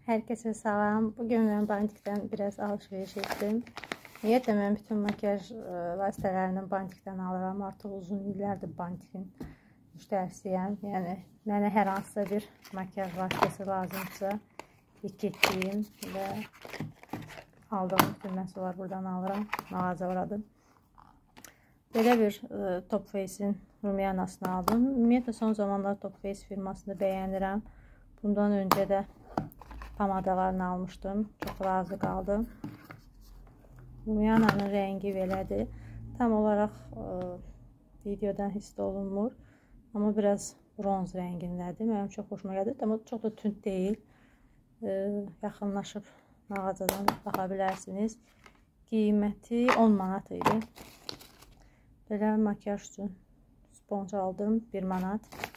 Herkese salam. Bugün ben Bantik'ten biraz alışveriş ettim. Niyetle ben bütün makyaj vasitələrini Bantik'ten alıram. Artıq uzun illərdir Bantik'in müştərisiyəm. Yəni mənə hər hansısa bir makyaj vasitəsi lazımsa getdiyim və aldığım bütün məhsullar buradan alıram. Mağaza uğradım. Belə bir Top Face'in Rumianasını aldım. Ümumiyyətlə son zamanlar Top Face firmasını bəyənirəm. Bundan öncə də pamadalarını almıştım. Çok razı kaldım. Rumiana'nın rengi belədir. Tam olarak videodan hiss olunmur. Ama biraz bronz rengindədir. Mənim çox xoşuma gəldi. Ama çok da tünd değil. Yaxınlaşıb mağazadan baxa bilərsiniz. Qiyməti 10 manat idi. Belə makyaj üçün sponj aldım. 1 manat.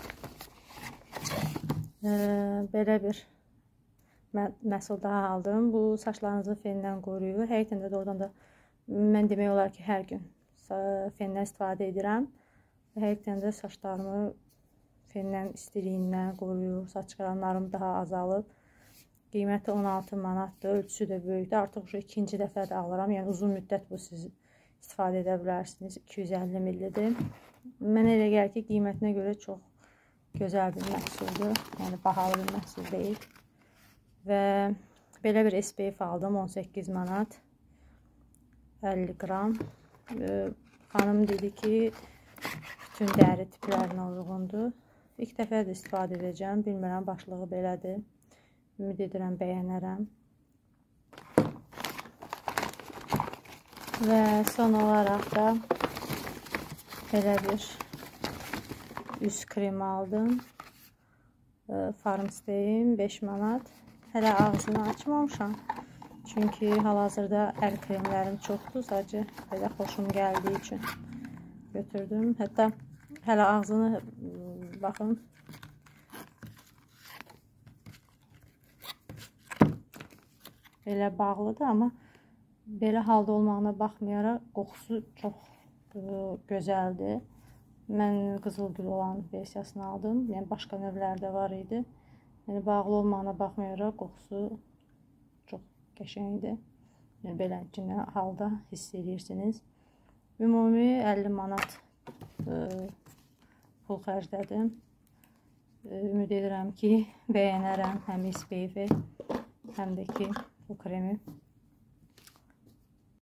Belə bir məhsul daha aldım. Bu saçlarınızı fenden qoruyur. Həqiqətən də oradan da mən demək olar ki, hər gün fenden istifadə edirəm. Həqiqətən də saçlarımı fenden istiliyindən qoruyur. Saç qaranlarım daha azalıb. Qiyməti 16 manatdır. Ölçüsü də böyükdür. Artıq şu ikinci dəfə də alıram. Yəni uzun müddət bu siz istifadə edə bilərsiniz. 250 millidir. Mənə elə gəlir ki, qiymətinə görə çox gözəl bir məhsuldur. Yəni bahalı bir məhsul deyil. Və belə bir SPF aldım. 18 manat. 50 qram. Xanım dedi ki, bütün dəri tiplərinə uyğundur. İlk dəfə də istifadə edəcəm. Bilmirəm, başlığı belədir. Ümid edirəm, bəyənərəm. Və son olaraq da belə bir üz kremi aldım. Farmstay'in 5 manat. Hələ ağzını açmamışam. Çünki hal-hazırda əl kremlərim çoxdur. Sadəcə belə xoşum gəldiyi üçün götürdüm. Hətta hələ ağzını baxın. Belə bağlıdır, amma belə halda olmağına baxmayaraq qoxusu çox gözəldir. Mən qızılgül olan versiyasını aldım. Yəni başqa növlərdə var idi. Yəni bağlı olmağına baxmayaraq qoxusu çox qəşəngdir. Yəni beləncə halda hiss edirsiniz. Ümumi 50 manat pul xərclədim. Ümid edirəm ki, bəyənərəm həm SPF-i, həm də ki bu kremi.